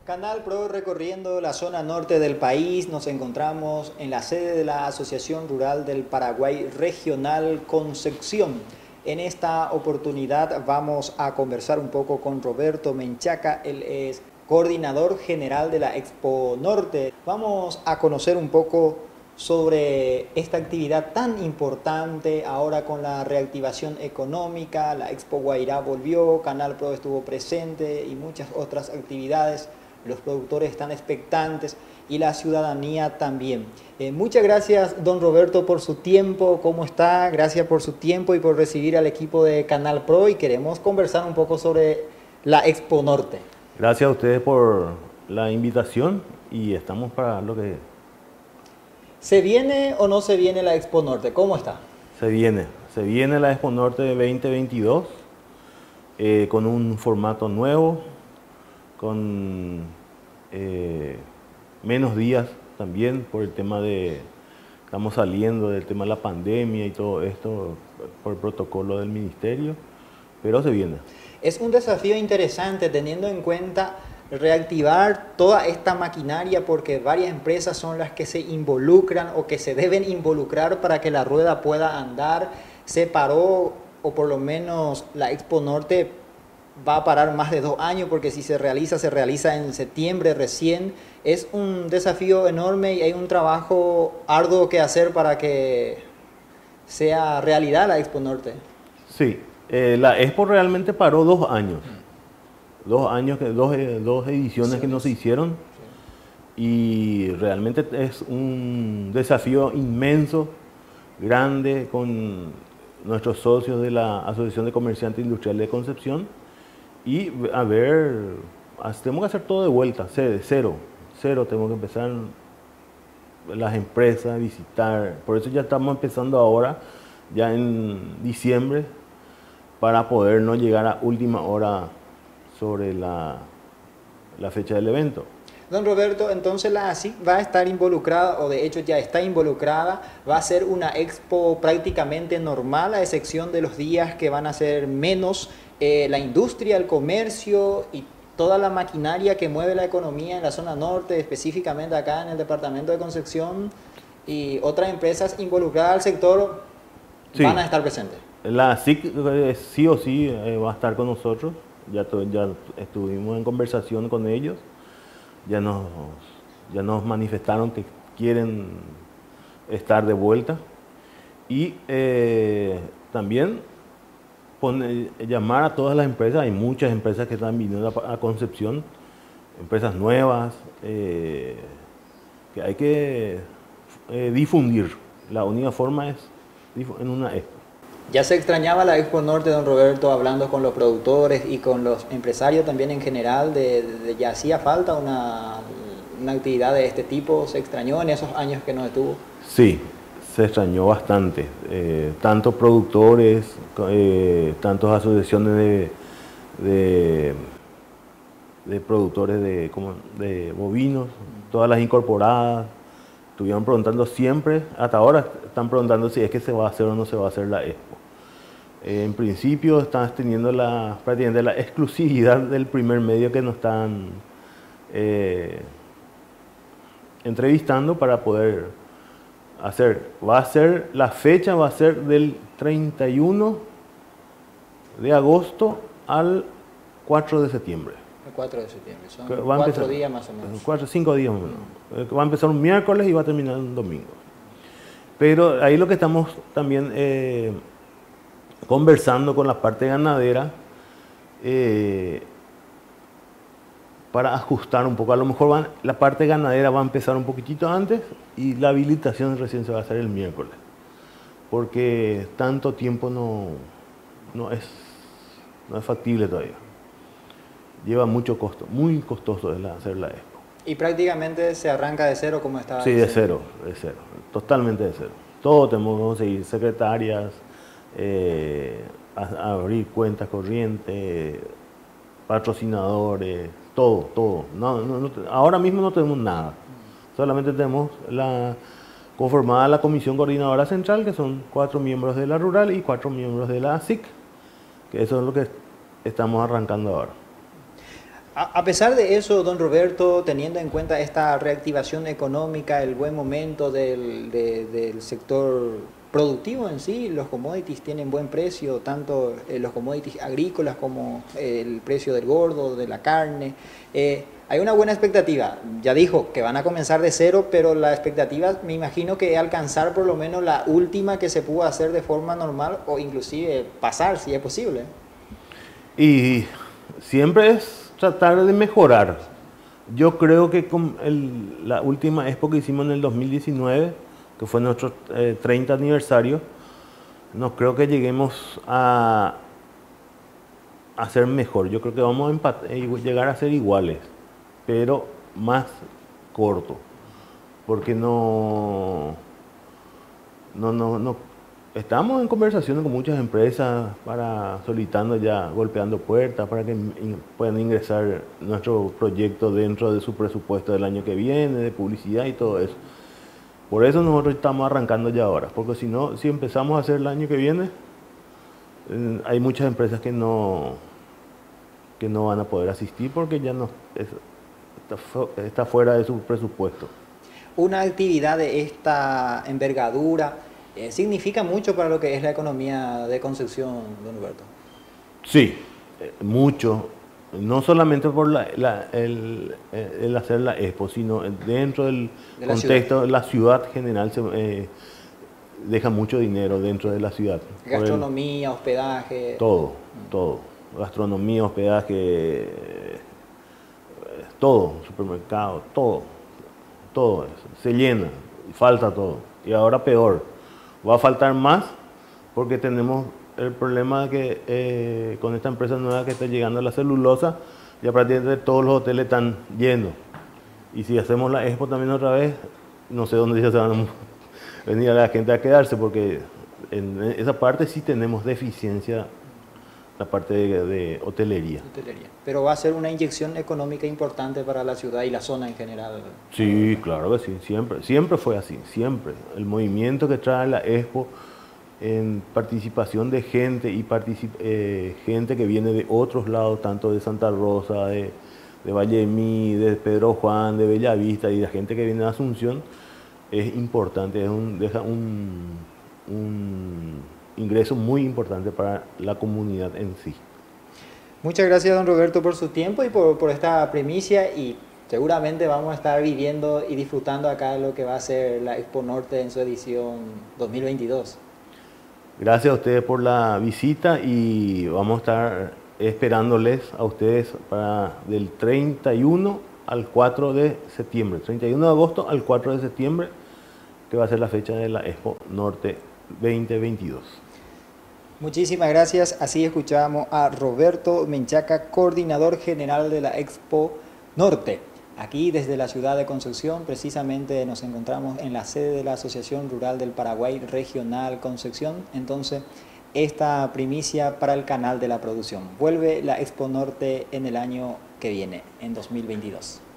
Canal Pro recorriendo la zona norte del país. Nos encontramos en la sede de la Asociación Rural del Paraguay Regional Concepción. En esta oportunidad vamos a conversar un poco con Roberto Menchaca. Él es coordinador general de la Expo Norte. Vamos a conocer un poco sobre esta actividad tan importante ahora con la reactivación económica. La Expo Guairá volvió, Canal Pro estuvo presente y muchas otras actividades. Los productores están expectantes y la ciudadanía también. Muchas gracias, don Roberto, por su tiempo. ¿Cómo está? Gracias por su tiempo y por recibir al equipo de Canal Pro, y queremos conversar un poco sobre la Expo Norte. Gracias a ustedes por la invitación y estamos para lo que... ¿Se viene o no se viene la Expo Norte? ¿Cómo está? Se viene la Expo Norte de 2022 con un formato nuevo, con menos días también por el tema de... Estamos saliendo del tema de la pandemia y todo esto por el protocolo del ministerio, pero se viene. Es un desafío interesante teniendo en cuenta reactivar toda esta maquinaria, porque varias empresas son las que se involucran o que se deben involucrar para que la rueda pueda andar. Se paró, o por lo menos la Expo Norte va a parar más de 2 años, porque si se realiza en septiembre recién. Es un desafío enorme y hay un trabajo arduo que hacer para que sea realidad la Expo Norte. Sí, la Expo realmente paró 2 años. 2 años, dos ediciones que no se hicieron, y realmente es un desafío inmenso, grande, con nuestros socios de la Asociación de Comerciantes Industriales de Concepción, y a ver, tenemos que hacer todo de vuelta, de cero, tenemos que empezar las empresas a visitar. Por eso ya estamos empezando ahora, ya en diciembre, para poder no llegar a última hora sobre la fecha del evento. Don Roberto, entonces la ASIC va a estar involucrada, o de hecho ya está involucrada. Va a ser una expo prácticamente normal, a excepción de los días que van a ser menos. La industria, el comercio y toda la maquinaria que mueve la economía en la zona norte, específicamente acá en el departamento de Concepción, y otras empresas involucradas al sector, sí, van a estar presentes. La ASIC sí o sí va a estar con nosotros. Ya estuvimos en conversación con ellos, ya nos manifestaron que quieren estar de vuelta, y también llamar a todas las empresas. Hay muchas empresas que están viniendo a Concepción, empresas nuevas, que hay que difundir. La única forma es en una expo. Ya se extrañaba la Expo Norte, don Roberto, hablando con los productores y con los empresarios también en general, ya hacía falta una actividad de este tipo. ¿Se extrañó en esos años que no estuvo? Sí, se extrañó bastante. Tantos productores, tantas asociaciones de productores de bovinos, todas las incorporadas, estuvieron preguntando siempre, hasta ahora están preguntando si es que se va a hacer o no se va a hacer la expo. En principio están teniendo prácticamente la exclusividad del primer medio que nos están entrevistando para poder hacer. La fecha va a ser del 31 de agosto al 4 de septiembre. El 4 de septiembre, son 4 días más o menos. 5 días más o menos. Va a empezar un miércoles y va a terminar un domingo. Pero ahí lo que estamos también conversando con la parte ganadera, para ajustar un poco. A lo mejor la parte ganadera va a empezar un poquitito antes y la habilitación recién se va a hacer el miércoles, porque tanto tiempo no es factible todavía. Lleva mucho costo, muy costoso hacer la expo. Y prácticamente se arranca de cero, como estaba diciendo. Sí, de cero, totalmente de cero. Todo tenemos que conseguir, secretarias, abrir cuentas corrientes, patrocinadores, todo. Ahora mismo no tenemos nada. Solamente tenemos conformada la Comisión Coordinadora Central, que son 4 miembros de la Rural y 4 miembros de la ASIC, que eso es lo que estamos arrancando ahora. A pesar de eso, don Roberto, teniendo en cuenta esta reactivación económica, el buen momento del sector productivo en sí, los commodities tienen buen precio, tanto los commodities agrícolas como el precio del gordo, de la carne. Hay una buena expectativa. Ya dijo que van a comenzar de cero, pero la expectativa me imagino que es alcanzar por lo menos la última que se pudo hacer de forma normal o inclusive pasar si es posible. Y siempre es tratar de mejorar. Yo creo que con la última expo que hicimos en el 2019, que fue nuestro 30 aniversario, no creo que lleguemos a ser mejor. Yo creo que vamos a llegar a ser iguales, pero más corto, porque no estamos en conversaciones con muchas empresas solicitando ya, golpeando puertas para que puedan ingresar nuestro proyecto dentro de su presupuesto del año que viene, de publicidad y todo eso. Por eso nosotros estamos arrancando ya ahora, porque si no, si empezamos a hacer el año que viene, hay muchas empresas que no van a poder asistir porque ya no está fuera de su presupuesto. Una actividad de esta envergadura significa mucho para lo que es la economía de Concepción, don Roberto. Sí, mucho. No solamente por el hacer la expo, sino dentro del contexto, la ciudad general deja mucho dinero dentro de la ciudad. Gastronomía, hospedaje. Todo, todo. Gastronomía, hospedaje, todo, supermercado, todo eso. Se llena, falta todo. Y ahora peor, va a faltar más porque tenemos el problema de que con esta empresa nueva que está llegando a la celulosa, ya prácticamente todos los hoteles están llenos. Y si hacemos la expo también otra vez, no sé dónde ya se van a venir a la gente a quedarse, porque en esa parte sí tenemos deficiencia, la parte de hotelería. Pero va a ser una inyección económica importante para la ciudad y la zona en general. Sí, claro que sí, siempre fue así, siempre. El movimiento que trae la expo en participación de gente y gente que viene de otros lados, tanto de Santa Rosa, de Vallemí, de Pedro Juan, de Bellavista y la gente que viene de Asunción, es importante, deja un ingreso muy importante para la comunidad en sí. Muchas gracias, don Roberto, por su tiempo y por esta primicia, y seguramente vamos a estar viviendo y disfrutando acá lo que va a ser la Expo Norte en su edición 2022. Gracias a ustedes por la visita y vamos a estar esperándoles a ustedes del 31 al 4 de septiembre, 31 de agosto al 4 de septiembre, que va a ser la fecha de la Expo Norte 2022. Muchísimas gracias. Así escuchábamos a Roberto Menchaca, coordinador general de la Expo Norte. Aquí desde la ciudad de Concepción, precisamente nos encontramos en la sede de la Asociación Rural del Paraguay Regional Concepción. Entonces, esta primicia para el canal de la producción. Vuelve la Expo Norte en el año que viene, en 2022.